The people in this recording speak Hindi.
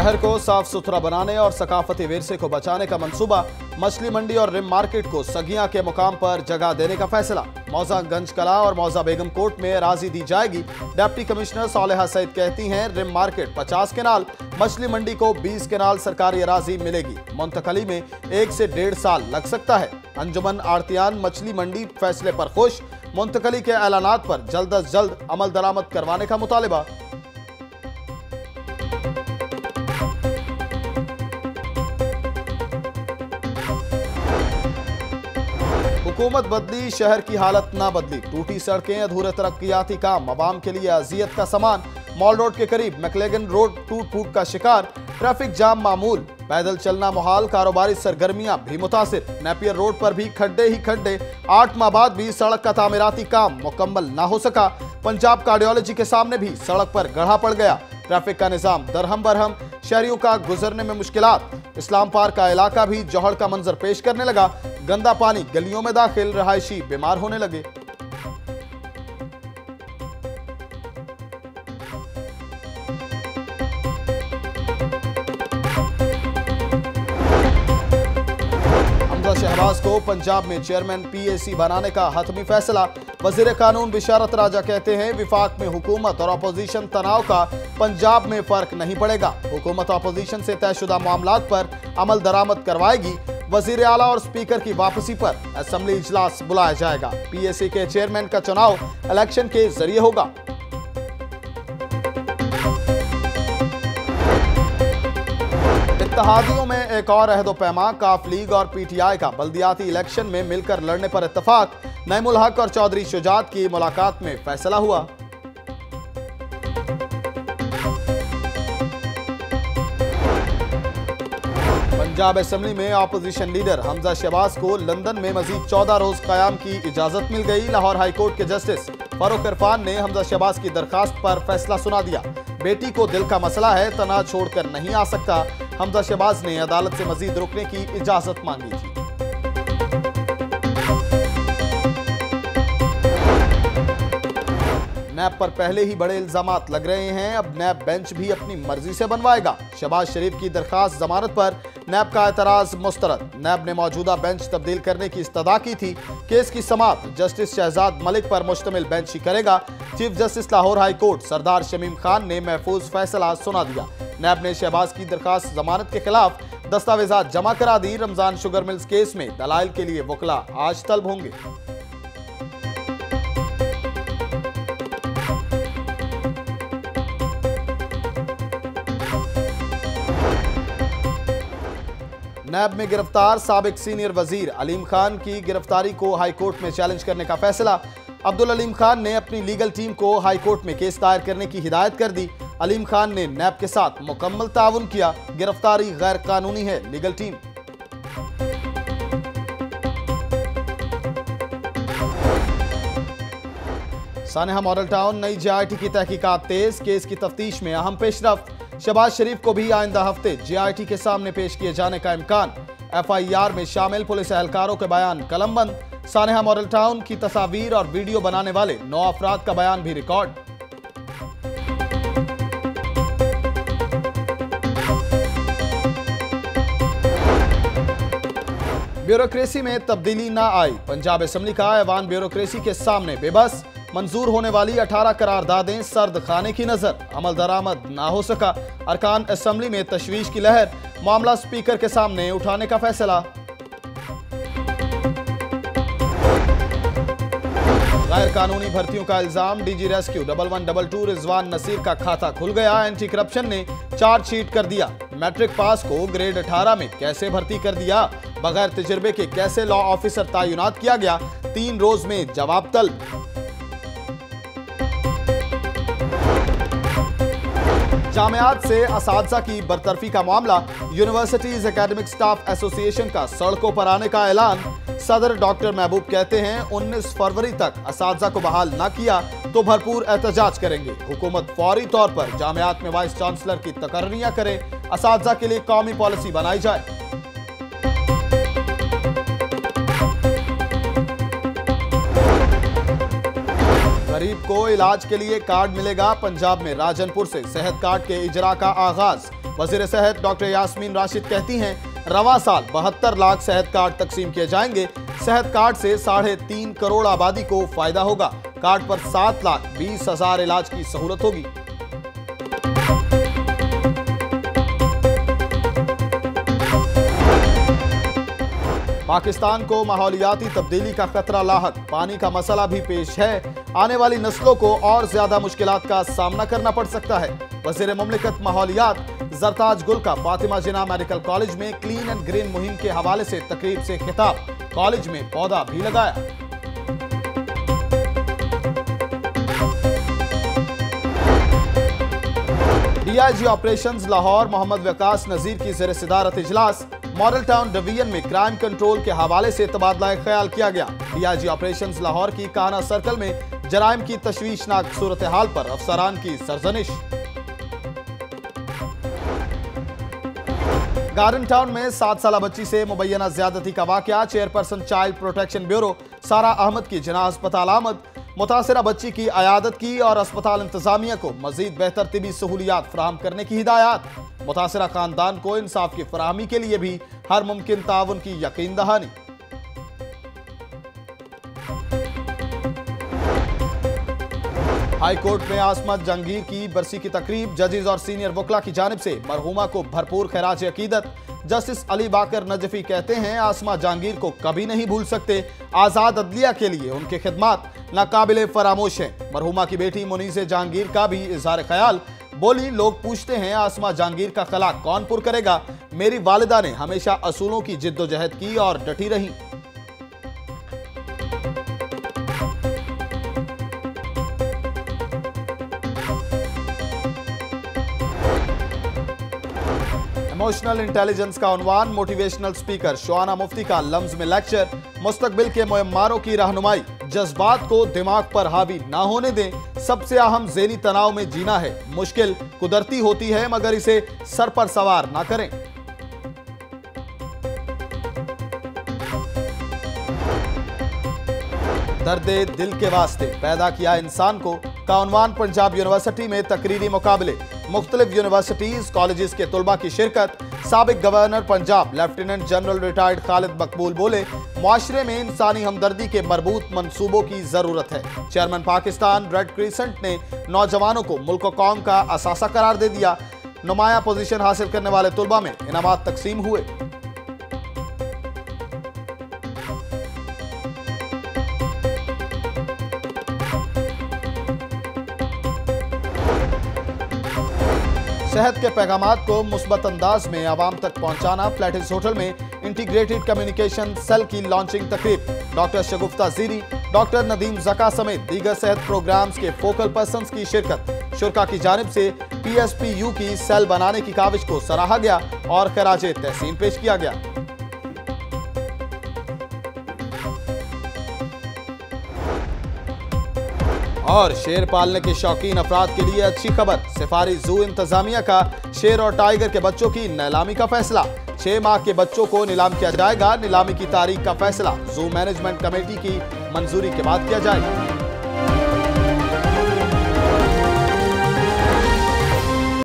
शहर को साफ सुथरा बनाने और सकाफती विरसे को बचाने का मंसूबा, मछली मंडी और रिम मार्केट को सगिया के मुकाम पर जगह देने का फैसला। मौजा गंज कला और मौजा बेगम कोट में राजी दी जाएगी। डिप्टी कमिश्नर सालेहा सईद कहती हैं रिम मार्केट 50 केनाल, मछली मंडी को 20 केनाल सरकारी अराजी मिलेगी। मुंतकली में 1 से 1.5 साल लग सकता है। अंजुमन आड़तियान मछली मंडी फैसले पर खुश, मुंतकली के ऐलानात पर जल्द अज जल्द अमल दरामद करवाने का मुतालिबा। हुकूमत बदली, शहर की हालत ना बदली। टूटी सड़कें, अधूरे तरक्कियाती काम, अवाम के लिए अजियत का सामान। मॉल रोड के करीब मैक्लेगन रोड टूट फूट का शिकार, ट्रैफिक जाम मामूल, पैदल चलना मुहाल, कारोबारी सरगर्मियां भी मुतासिर। नेपियर रोड पर भी खड्डे ही खड्डे, 8 माह बाद भी सड़क का तामीराती काम मुकम्मल ना हो सका। पंजाब कार्डियोलॉजी के सामने भी सड़क पर गड्ढा पड़ गया। ट्रैफिक का निजाम दरहम बरहम, शहरियों का गुजरने में मुश्किलात। इस्लाम पार्क का इलाका भी जौहड़ का मंजर पेश करने लगा। गंदा पानी गलियों में दाखिल, रहायशी बीमार होने लगे। हमजा शहबाज को पंजाब में चेयरमैन PAC बनाने का हतमी फैसला। वजीर कानून बिशारत राजा कहते हैं विफाक में हुकूमत और अपोजिशन तनाव का पंजाब में फर्क नहीं पड़ेगा। हुकूमत अपोजिशन से तयशुदा मामलात पर अमल दरामद करवाएगी। वजीर आला और स्पीकर की वापसी पर असेंबली इजलास बुलाया जाएगा। PAC के चेयरमैन का चुनाव इलेक्शन के जरिए होगा। इत्तेहादियों में एक और अहदो पैमा, काफ लीग और PTI का बल्दियाती इलेक्शन में मिलकर लड़ने पर इत्तफाक। नईमुल हक और चौधरी शुजात की मुलाकात में फैसला हुआ। पंजाब असेंबली में अपोजिशन लीडर हमजा शहबाज को लंदन में मजीद 14 रोज कयाम की इजाजत मिल गई। लाहौर हाई कोर्ट के जस्टिस फारूक इरफान ने हमजा शहबाज की दरखास्त पर फैसला सुना दिया। बेटी को दिल का मसला है, तना छोड़कर नहीं आ सकता। हमजा शहबाज ने अदालत से मजीद रुकने की इजाजत मांगी थी। नैब पर पहले ही बड़े इल्जामात लग रहे हैं, अब नैब बेंच भी अपनी मर्जी से बनवाएगा। शहबाज शरीफ की दरखास्त जमानत पर नैब का एतराज मुस्तरद। नैब ने मौजूदा बेंच तब्दील करने की इस्तदा की थी। केस की समाअत जस्टिस शहजाद मलिक पर मुश्तमिल बेंच ही करेगा। Chief justice Lahore high court Sardar Shamim Khan ने महफूज फैसला सुना दिया। नैब ने शहबाज की दरखास्त जमानत के खिलाफ दस्तावेजात जमा करा दी। रमजान शुगर मिल्स केस में दलाइल के लिए वकला आज तलब होंगे। नैब में गिरफ्तार साबिक सीनियर वजीर अलीम खान की गिरफ्तारी को हाई कोर्ट में चैलेंज करने का फैसला। अब्दुल अलीम खान ने अपनी लीगल टीम को हाई कोर्ट में केस दायर करने की हिदायत कर दी। अलीम खान ने नैब के साथ मुकम्मल ताउन किया। गिरफ्तारी गैर कानूनी है, लीगल टीम। सानेहा मॉडल टाउन नई JIT की तहकीकात तेज, केस की तफ्तीश में अहम पेशरफ्त। शहबाज शरीफ को भी आइंदा हफ्ते JIT के सामने पेश किए जाने का इम्कान। FIR में शामिल पुलिस एहलकारों के बयान कलमबंद। सानेहा मॉडल टाउन की तस्वीर और वीडियो बनाने वाले 9 अफराद का बयान भी रिकॉर्ड। ब्यूरोक्रेसी में तब्दीली ना आई, पंजाब असेंबली का ऐवान ब्यूरोक्रेसी के सामने बेबस। मंजूर होने वाली 18 करारदादें सर्द खाने की नजर, अमल दरामद ना हो सका। अरकान असेंबली में तशवीश की लहर, मामला स्पीकर के सामने उठाने का फैसला। गैर कानूनी भर्तियों का इल्जाम, DG रेस्क्यू 1122 रिजवान नसीर का खाता खुल गया। एंटी करप्शन ने चार्जशीट कर दिया। मैट्रिक पास को ग्रेड 18 में कैसे भर्ती कर दिया, बगैर तजुर्बे के कैसे लॉ ऑफिसर तैनात किया गया, 3 रोज में जवाब तलब। जामियात से असातिज़ा की बरतरफी का मामला, यूनिवर्सिटीज एकेडमिक स्टाफ एसोसिएशन का सड़कों पर आने का ऐलान। सदर डॉक्टर महबूब कहते हैं 19 फरवरी तक असातिज़ा को बहाल न किया तो भरपूर एहतजाज करेंगे। हुकूमत फौरी तौर पर जामियात में वाइस चांसलर की तकर्रियां करे, असातिज़ा के लिए कौमी पॉलिसी बनाई जाए। गरीब को इलाज के लिए कार्ड मिलेगा। पंजाब में राजनपुर से सेहत कार्ड के इजरा का आगाज। वजीर सेहत डॉक्टर यास्मीन राशिद कहती हैं, रवा साल 72 लाख सेहत कार्ड तकसीम किए जाएंगे। सेहत कार्ड से 3.5 करोड़ आबादी को फायदा होगा। कार्ड पर 7,20,000 इलाज की सहूलत होगी। पाकिस्तान को माहौलियाती तब्दीली का खतरा लाहक, पानी का मसला भी पेश है। आने वाली नस्लों को और ज्यादा मुश्किलात का सामना करना पड़ सकता है। वज़ीर मुमलिकत माहौलियात जरताज गुल का फातिमा जिन्ना मेडिकल कॉलेज में क्लीन एंड ग्रीन मुहिम के हवाले से तकरीब से खिताब। कॉलेज में पौधा भी लगाया। डीआईजी ऑपरेशंस लाहौर मोहम्मद वकास नजीर की ज़ेर सदारत इजलास। मॉडल टाउन डिवीजन में क्राइम कंट्रोल के हवाले से तबादला ख्याल किया गया। डीआईजी ऑपरेशंस लाहौर की काना सर्कल में जराइम की तशवीशनाक सूरत हाल पर अफसरान की सरजनिश। गार्डन टाउन में 7 साल बच्ची से मुबैना ज्यादती का वाकया। चेयरपर्सन चाइल्ड प्रोटेक्शन ब्यूरो सारा अहमद की जना अस्पताल आमद। मुतासिरा बच्ची की अयादत की और अस्पताल इंतजामिया को मजीद बेहतर तिबी सहूलियात फराहम करने की हिदायत। मुतासिरा खानदान को इंसाफ की फराहमी के लिए भी हर मुमकिन ताउन की यकीन दहानी। हाई कोर्ट में आसमत जहांगीर की बरसी की तकरीब। जजेस और सीनियर वकला की जानिब से मरहूमा को भरपूर खैराज अकीदत। जस्टिस अली बाकर नजफी कहते हैं, आसमा जहांगीर को कभी नहीं भूल सकते। आजाद अदलिया के लिए उनके खिदमात नाकाबिले फरामोश हैं। मरहूमा की बेटी मुनीसे जहांगीर का भी इजहार ख्याल। बोली, लोग पूछते हैं आसमा जहांगीर का खला कौन पुर करेगा। मेरी वालिदा ने हमेशा असूलों की जिद्दोजहद की और डटी रही। इमोशनल इंटेलिजेंस का उन्वान। मोटिवेशनल स्पीकर शोआना मुफ्ती का लम्ज में लेक्चर। मुस्तकबिल के मुयम्मारों की रहनुमाई। जज्बात को दिमाग पर हावी ना होने दें। सबसे अहम ज़ेनी तनाव में जीना है। मुश्किल कुदरती होती है मगर इसे सर पर सवार ना करें। दर्दे दिल के वास्ते पैदा किया इंसान को का उन्वान। पंजाब यूनिवर्सिटी में तकरीरी मुकाबले। मुख्तलिफ यूनिवर्सिटीज कॉलेजेस के तुलबा की शिरकत। साबिक governor Punjab lieutenant general retired Khalid Maqbool बोले, मुआशरे में इंसानी हमदर्दी के मरबूत मंसूबों की जरूरत है। चेयरमैन पाकिस्तान रेड क्रिसेंट ने नौजवानों को मुल्क और कौम का असासा करार दे दिया। नुमाया पोजीशन हासिल करने वाले तुलबा में इनामात तकसीम हुए। सेहत के पैगामात को मुस्बत अंदाज में आवाम तक पहुंचाना। फ्लैटिस होटल में इंटीग्रेटेड कम्युनिकेशन सेल की लॉन्चिंग तकरीब। डॉक्टर शगुफ्ता ज़ीरी, डॉक्टर नदीम ज़का समेत दीगर सेहत प्रोग्राम्स के फोकल पर्सन्स की शिरकत। शुरा की जानिब से PSPU की सेल बनाने की काविश को सराहा गया और खराज तहसीन पेश किया गया। और शेर पालने के शौकीन अफराद के लिए अच्छी खबर। सफारी जू इंतजामिया का शेर और टाइगर के बच्चों की नीलामी का फैसला। 6 माह के बच्चों को नीलाम किया जाएगा। नीलामी की तारीख का फैसला जू मैनेजमेंट कमेटी की मंजूरी के बाद किया जाएगा।